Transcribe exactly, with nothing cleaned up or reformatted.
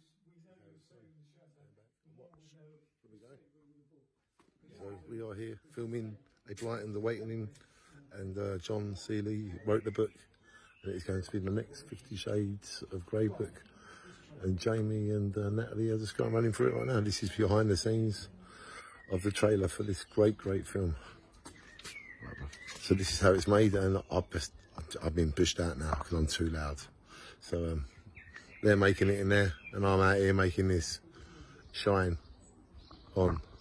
So we are here filming a blighted Awakening, and uh, John Sealey wrote the book, and it's going to be the next Fifty Shades of Grey book. And Jamie and uh, Natalie are just going running through it right now. This is behind the scenes of the trailer for this great, great film. So this is how it's made, and I've, just, I've been pushed out now because I'm too loud. So um, they're making it in there, and I'm out here making this shine on.